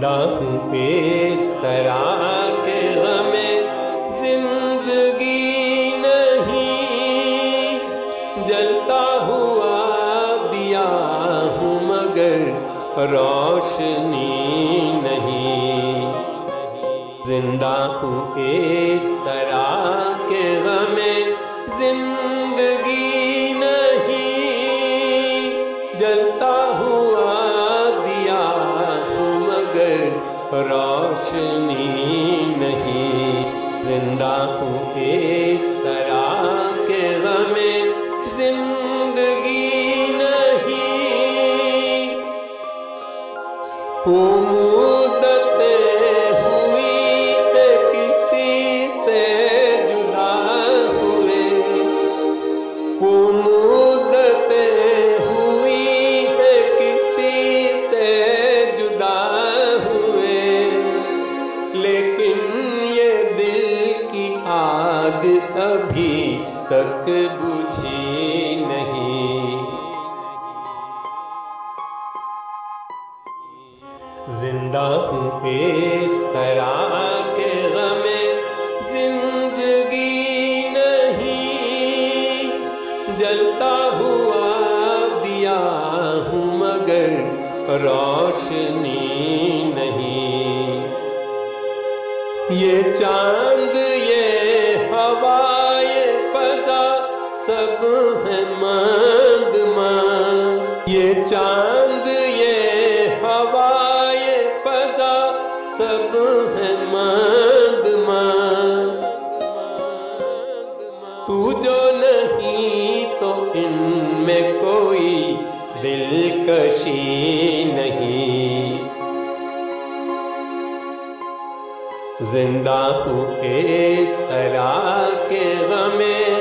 जिंदा हूँ इस तरह के हमें जिंदगी नहीं, जलता हुआ दिया हूँ मगर रोशनी नहीं। जिंदा हूँ इस तरह के हमें जिंदगी नहीं, जलता हुआ दिया हूँ मगर रोशनी नहीं। जिंदा हूँ इस तरह के हमें जिंदगी नहीं। मुद्दतें हुई है किसी से जुदा हुए, मुद्दतें हुई है किसी से जुदा हुए, लेकिन ये दिल की आग अभी तक बुझी नहीं। जिंदा हूँ इस तरह के हमें जिंदगी नहीं, जलता हुआ दिया हूँ मगर रोशनी नहीं। ये चांद ये हवा ये फजा सब है मंद मस्त, ये चांद ये हवा ये फजा सब है मंद मस्त। तू जो नहीं तो इनमें कोई दिलकशी नहीं। जिंदा हूँ इस तरह के हमें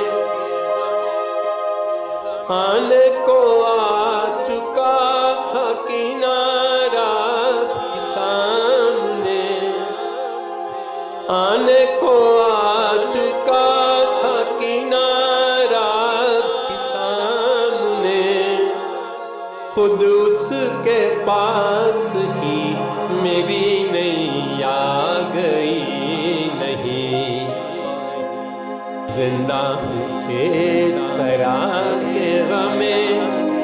आने को आ चुका था किनारा भी सामने, आने को आ चुका था किनारा भी सामने। खुद उसके पास ही मेरी नैया गई नहीं। जिंदा हूँ इस तरह के हमें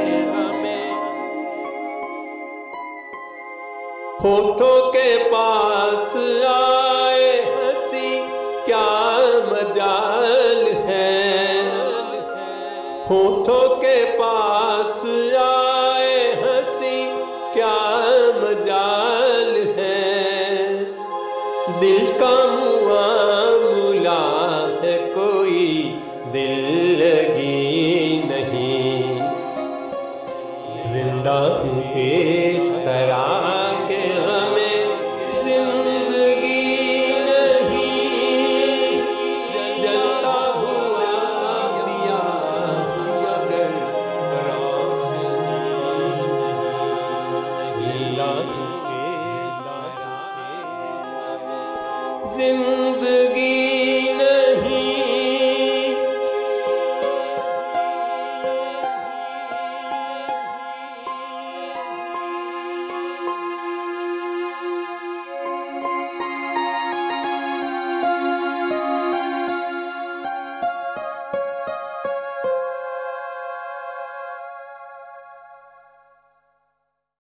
होठों के पास आए हंसी क्या मजाल है, होठों के पास आए हंसी क्या मजाल है। दिल का मुआमला है कोई दिल